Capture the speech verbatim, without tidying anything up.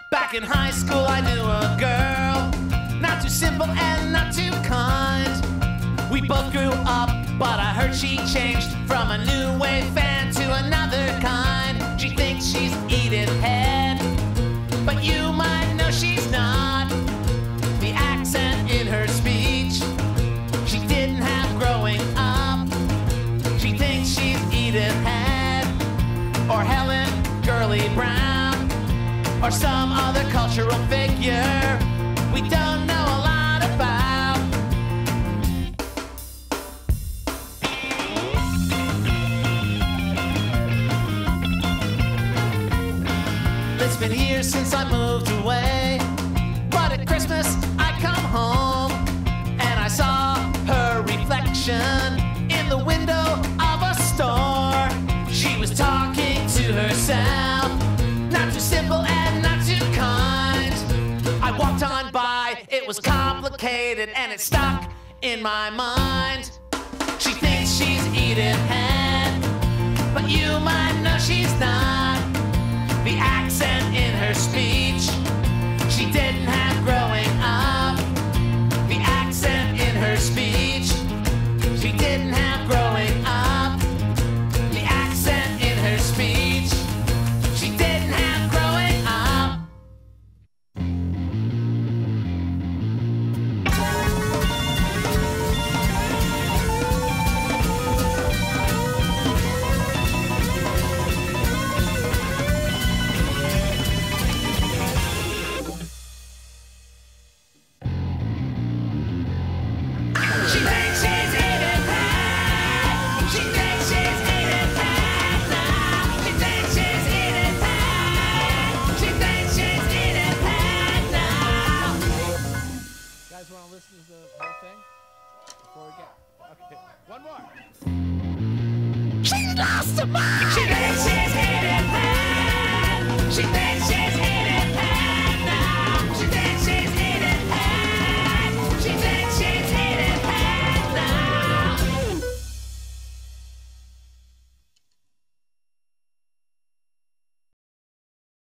Back in high school, I knew a girl, not too simple and not too kind. We both grew up, but I heard she changed from a new wave fan to another kind. She thinks she's Edith Head, but you might know she's not. The accent in her speech she didn't have growing up. She thinks she's Edith Head, or Helen Gurley Brown, or some other cultural figure we don't know a lot about. It's been years since I moved away, but at Christmas I come home and I saw her reflection in the window of a store. She was talking to herself, not too simple and not too kind. I walked on by, it was complicated and it stuck in my mind. She thinks she's Edith Head, but you might know she's not. The accent in her speech she didn't have growing up. The accent in her speech she didn't have growing up. The accent in her speech she didn't have growing up. She thinks she's Edith Head. She thinks she's Edith Head now. She thinks she's Edith Head. She thinks she's Edith Head now. You guys want to listen to the whole thing before we get? Okay, one more. She's lost her mind. She thinks she's Edith Head. She thinks